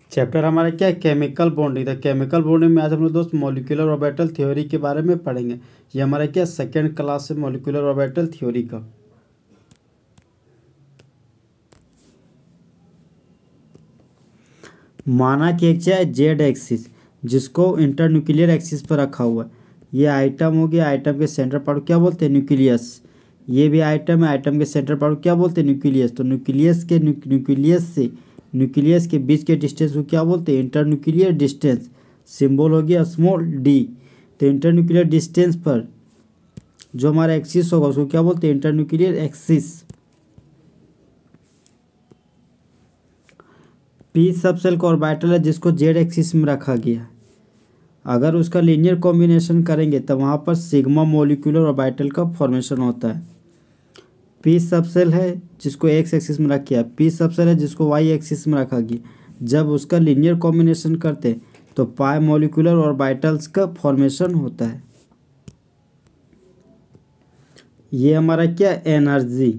Chapter हमारा क्या है, केमिकल बॉन्डिंग। था केमिकल बॉन्डिंग में आज हम लोग दोस्त मॉलिक्यूलर ऑर्बिटल थ्योरी के बारे में पढ़ेंगे। ये हमारा क्या सेकेंड क्लास है मॉलिक्यूलर ऑर्बिटल थ्योरी का। माना कि एक है जेड एक्सिस जिसको इंटरन्यूक्लियर एक्सिस पर रखा हुआ है। ये आइटम हो गया, आइटम के सेंटर पार्ट को क्या बोलते हैं, न्यूक्लियस। ये भी आइटम है, आइटम के सेंटर पार्ट को क्या बोलते हैं, न्यूक्लियस। तो न्यूक्लियस के बीच के डिस्टेंस को क्या बोलते हैं, इंटरन्यूक्लियर डिस्टेंस। सिंबल हो गया स्मॉल डी। तो इंटरन्यूक्लियर डिस्टेंस पर जो हमारा एक्सिस होगा उसको क्या बोलते हैं, इंटरन्यूक्लियर एक्सिस। पी सबसेल का ऑर्बिटल है जिसको जेड एक्सिस में रखा गया है। अगर उसका लीनियर कॉम्बिनेशन करेंगे तो वहाँ पर सिग्मा मॉलिक्यूलर ऑर्बिटल का फॉर्मेशन होता है। पी सबसेल है जिसको एक्स एक्सिस में रखा गया, पी सबसेल है जिसको वाई एक्सिस में रखा गया। जब उसका लीनियर कॉम्बिनेशन करते हैं तो पाई मॉलिक्यूलर ऑर्बिटल्स का फॉर्मेशन होता है। ये हमारा क्या एनर्जी,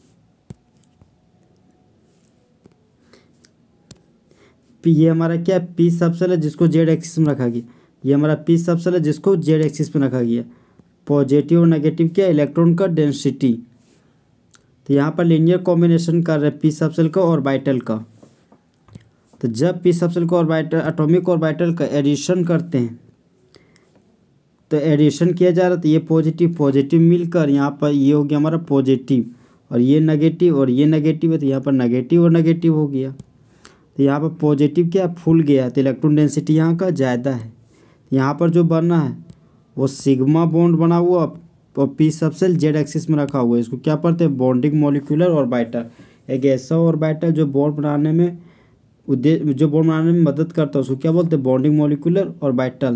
ये हमारा क्या पी सबसेल है जिसको जेड एक्सिस में रखा गया। ये हमारा पी सबसेल है जिसको जेड एक्सिस में रखा गया। पॉजिटिव और नेगेटिव क्या, इलेक्ट्रॉन का डेंसिटी। तो यहाँ पर लीनियर कॉम्बिनेशन कर रहे हैं पी सबसेल का ऑर्बिटल का। तो जब पी सबसेल का ऑर्बिटल एटॉमिक ऑर्बिटल का एडिशन करते हैं तो एडिशन किया जा रहा है, तो ये पॉजिटिव पॉजिटिव मिलकर यहाँ पर ये हो गया हमारा पॉजिटिव, और ये नेगेटिव है, तो यहाँ पर नेगेटिव और नेगेटिव हो गया। तो यहाँ पर पॉजिटिव क्या फूल गया, तो इलेक्ट्रॉन डेंसिटी यहाँ का ज़्यादा है। यहाँ पर जो बना है वो सिग्मा बॉन्ड बना हुआ और पी सबसेल जेड एक्सिस में रखा हुआ है। इसको क्या पढ़ते हैं, बॉन्डिंग मॉलिक्यूलर ऑर्बिटल। एक ऐसा ऑर्बिटल जो बॉन्ड बनाने में मदद करता है उसको क्या बोलते हैं, bonding molecular orbital.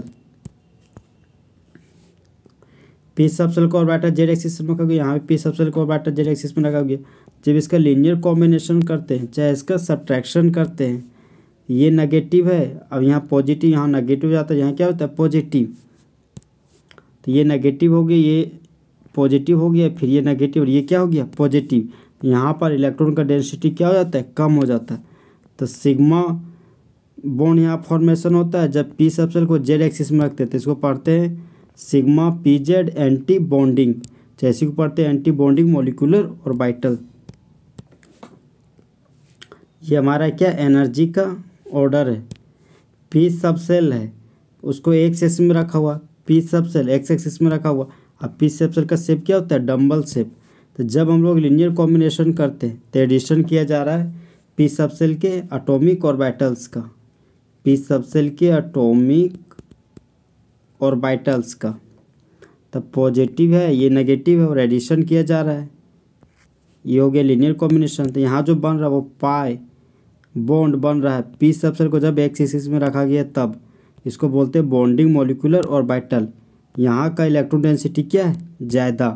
P subshell का ऑर्बिटल जेड एक्सिस में रखा गया, यहाँ पे पी सबसेल का ऑर्बिटल जेड एक्सिस में रखा गया। जब इसका लीनियर कॉम्बिनेशन करते हैं चाहे इसका सब्ट्रैक्शन करते हैं, ये नेगेटिव है, अब यहाँ पॉजिटिव, यहाँ नेगेटिव जाता है, यहाँ क्या होता है पॉजिटिव। तो ये नेगेटिव हो गया, ये पॉजिटिव हो गया, फिर ये नेगेटिव और ये क्या हो गया पॉजिटिव। यहाँ पर इलेक्ट्रॉन का डेंसिटी क्या हो जाता है, कम हो जाता है। तो सिग्मा बॉन्ड यहाँ फॉर्मेशन होता है जब पी सबसेल को जेड एक्सिस में रखते हैं, तो इसको पढ़ते हैं sigma P Z anti bonding. जैसे को पढ़ते हैं एंटी बॉन्डिंग मॉलिक्यूलर ऑर्बिटल। ये हमारा क्या एनर्जी का ऑर्डर है। पी सबसेल है उसको एक्स एक्सिस में रखा हुआ, पी सबसेल एक्स एक्सिस में रखा हुआ। अब पी सबसेल का शेप क्या होता है, डम्बल शेप। तो जब हम लोग लीनियर कॉम्बिनेशन करते हैं तो एडिशन किया जा रहा है पी सबसेल के एटॉमिक ऑर्बिटल्स का, पी सबसेल के एटॉमिक ऑर्बिटल्स का। तब पॉजिटिव है, ये नेगेटिव है और एडिशन किया जा रहा है, ये हो गया लीनियर कॉम्बिनेशन। तो यहाँ जो बन रहा है वो पाई बॉन्ड बन रहा है पी सबसेल को जब एक्स एक्सिस में रखा गया तब। इसको बोलते हैं बॉन्डिंग मॉलिक्यूलर ऑर्बिटल। यहाँ का इलेक्ट्रॉन डेंसिटी क्या है, ज़्यादा।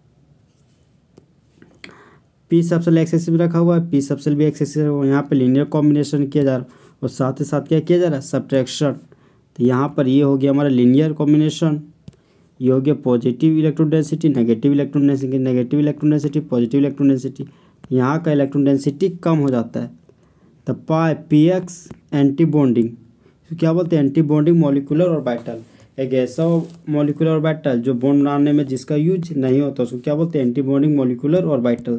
पी सबसेल एक्स एक्सिस में रखा हुआ है, पी सबसेल भी एक्स एक्सिस में, यहाँ पे लीनियर कॉम्बिनेशन किया जा रहा है और साथ ही साथ क्या किया जा रहा है, सब्ट्रैक्शन। तो यहाँ पर ये हो गया हमारा लीनियर कॉम्बिनेशन, ये हो गया positive electron density negative electron density, negative electron density positive electron density. यहाँ का इलेक्ट्रॉन डेंसिटी कम हो जाता है। तो pi P X anti bonding, तो क्या बोलते हैं एंटी बॉन्डिंग मॉलिक्यूलर ऑर्बिटल। एक ऐसा मॉलिक्यूलर ऑर्बिटल जो बॉन्ड बनाने में जिसका यूज नहीं होता उसको क्या बोलते हैं, anti bonding molecular orbital.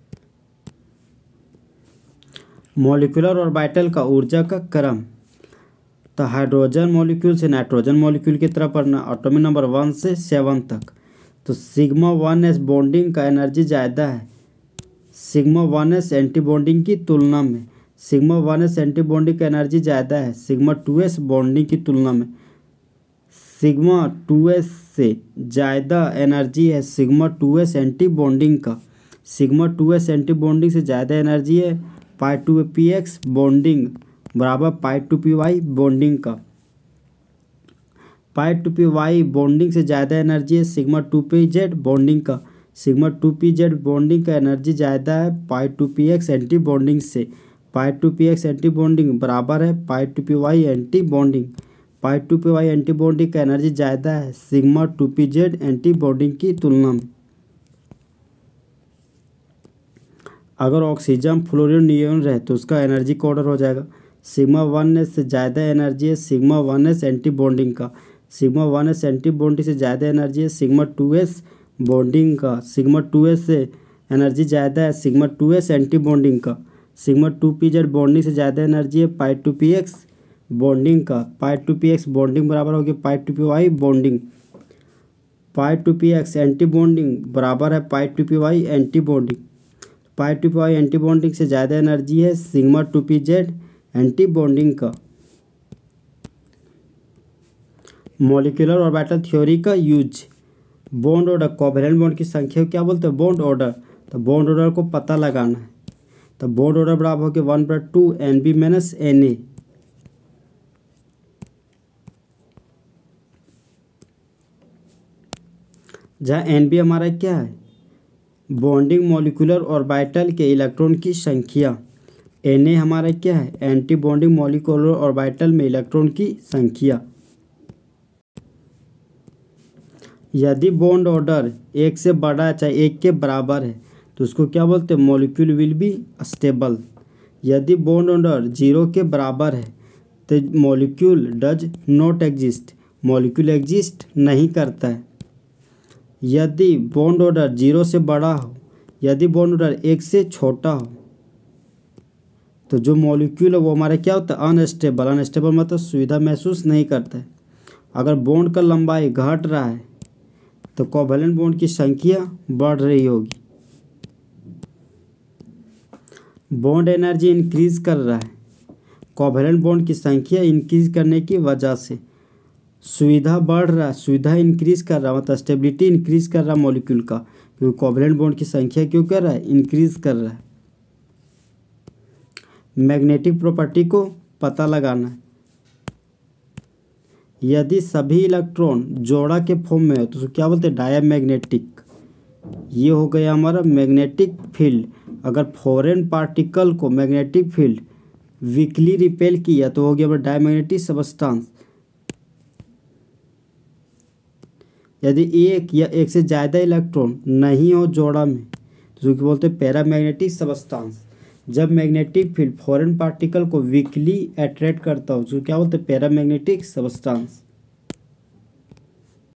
Molecular orbital का ऊर्जा का क्रम, तो हाइड्रोजन मॉलिक्यूल से नाइट्रोजन मॉलिक्यूल की तरफ पढ़ना, एटॉमिक नंबर 1 से 7 तक। तो सिग्मा 1s बॉन्डिंग का एनर्जी ज़्यादा है सिग्मा 1s एंटी बॉन्डिंग की तुलना में। सिग्मा 1s एंटी बॉन्डिंग का एनर्जी ज़्यादा है सिग्मा 2s बॉन्डिंग की तुलना में। सिग्मा 2s से ज़्यादा एनर्जी है सिग्मा 2s एंटी बॉन्डिंग का। सिग्मा 2s एंटी बॉन्डिंग से ज़्यादा एनर्जी है पाई 2px बॉन्डिंग बराबर पाई 2py बॉन्डिंग का। पाई 2py बॉन्डिंग से ज़्यादा एनर्जी है सिग्मा 2pz बॉन्डिंग का। सिग्मा 2pz बॉन्डिंग का एनर्जी ज़्यादा है पाई 2px एंटी बॉन्डिंग से। पाई 2px एंटी बॉन्डिंग बराबर है pi 2py anti bonding. Pi 2py anti bonding का एनर्जी ज़्यादा है सिग्मा 2pz एंटी बॉन्डिंग की तुलना में। अगर ऑक्सीजन फ्लोरीन नियोन रहे तो उसका एनर्जी का ऑर्डर हो जाएगा सिग्मा 1s से ज़्यादा एनर्जी है सिग्मा 1s एंटी बॉन्डिंग का। सिग्मा 1s एंटी बॉन्डिंग से ज़्यादा एनर्जी है सिग्मा 2s बॉन्डिंग का। सिग्मा 2s से एनर्जी ज़्यादा है सिग्मा 2s एंटी बॉन्डिंग का। सिग्मा 2pz बॉन्डिंग से ज़्यादा एनर्जी है पाई 2px बॉन्डिंग का। पाई 2px बॉन्डिंग बराबर होगी pi 2py bonding. Pi 2px anti bonding बराबर है pi 2py anti bonding. Pi 2py anti bonding से ज़्यादा एनर्जी है सिग्मा 2pz एंटी बॉन्डिंग का। मॉलिक्यूलर ऑर्बिटल थ्योरी का use. Bond order covalent bond की संख्या को क्या बोलते हैं बॉन्ड ऑर्डर। तो बॉन्ड ऑर्डर को पता लगाना है। तो बॉन्ड ऑर्डर बराबर होगी 1/2 NB माइनस Na। जहाँ NB हमारा क्या है बॉन्डिंग मॉलिक्यूलर ऑर्बिटल के इलेक्ट्रॉन की संख्या। Na हमारा क्या है एंटी बॉन्डिंग मॉलिक्यूलर ऑर्बिटल में इलेक्ट्रॉन की संख्या। यदि बॉन्ड ऑर्डर 1 से बड़ा है चाहे 1 के बराबर है तो उसको क्या बोलते हैं मॉलिक्यूल विल बी स्टेबल। यदि बॉन्ड ऑर्डर 0 के बराबर है तो molecule does not exist molecule exist नहीं करता है। यदि बॉन्ड ऑर्डर 0 से बड़ा हो यदि बॉन्ड ऑर्डर 1 से छोटा हो तो जो मॉलिक्यूल है वो हमारा क्या होता है अनस्टेबल। अनस्टेबल मतलब सुविधा महसूस नहीं करता है। अगर बॉन्ड का लंबाई घट रहा है तो कोवैलेंट बॉन्ड की संख्या बढ़ रही होगी। बॉन्ड एनर्जी इंक्रीज कर रहा है कोवैलेंट बॉन्ड की संख्या इंक्रीज करने की वजह से सुविधा बढ़ रहा है। सुविधा इंक्रीज कर रहा है मतलब स्टेबिलिटी इंक्रीज कर रहा है मॉलिक्यूल का क्योंकि कोवैलेंट बॉन्ड की संख्या क्यों कर रहा है इंक्रीज कर रहा है। मैग्नेटिक प्रॉपर्टी को पता लगाना है। यदि सभी इलेक्ट्रॉन जोड़ा के फॉर्म में हो तो उसको क्या बोलते हैं डायमैग्नेटिक। ये हो गया हमारा मैग्नेटिक फील्ड। अगर फॉरेन पार्टिकल को मैग्नेटिक फील्ड वीकली रिपेल किया तो हो गया हमारा डायमैग्नेटिक सबस्टांस। यदि एक या एक से ज़्यादा इलेक्ट्रॉन नहीं हो जोड़ा में तो उसको बोलते हैं पैरामैग्नेटिक सबस्टांस। जब मैग्नेटिक फील्ड फॉरेन पार्टिकल को वीकली अट्रैक्ट करता हो उसको क्या बोलते हैं पैरामैग्नेटिक सबस्टांस।